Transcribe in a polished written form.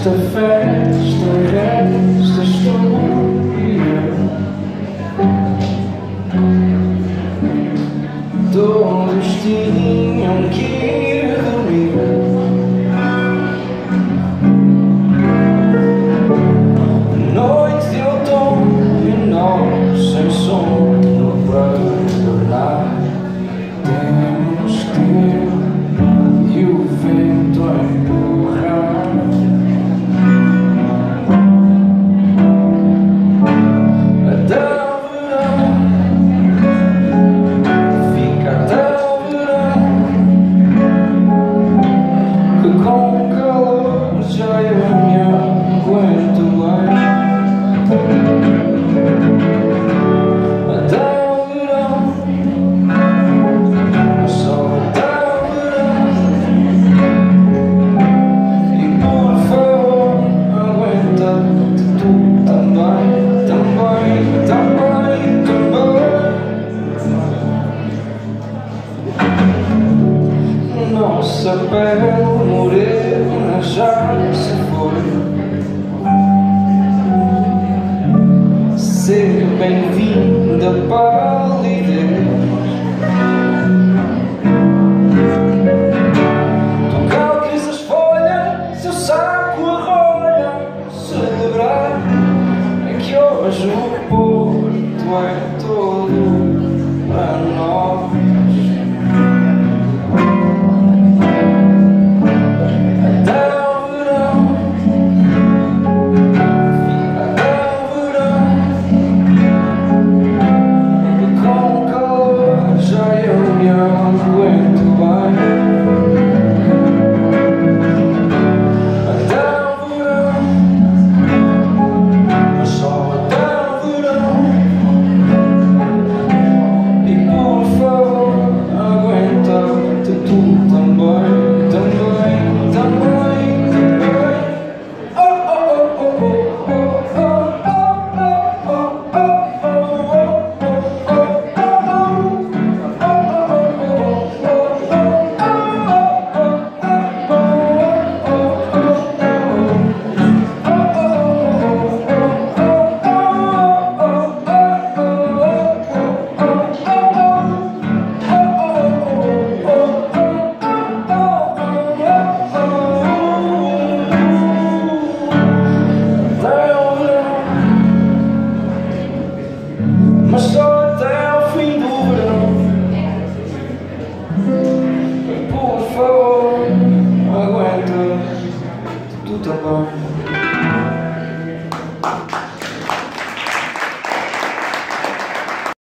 Nesta festa restas tu e eu. Todos tinham que ir dormir. Noite de outono e nós sem sono para tornar. Temos tempo e o vento a empurrar. Com calor já eu me aguento bem. Até o verão, só até o verão. E por favor, aguenta-te tu também, também, também, também. Nossa pele morena já se foi. Seja bem-vinda a palidez. Tu calques as folhas, seu saco a rolha. Celebrar é que hoje o Porto é todo para nós. My story